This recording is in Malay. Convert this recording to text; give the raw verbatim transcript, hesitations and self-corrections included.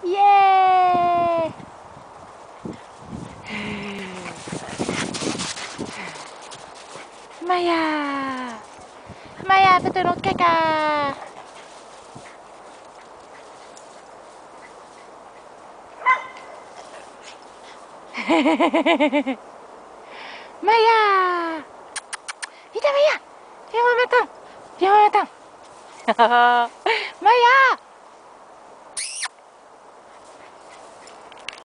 Yeay! Maya! Maya, petulung kakak! Maya! Kita Maya! Dia mau datang! Dia mau datang! Maya!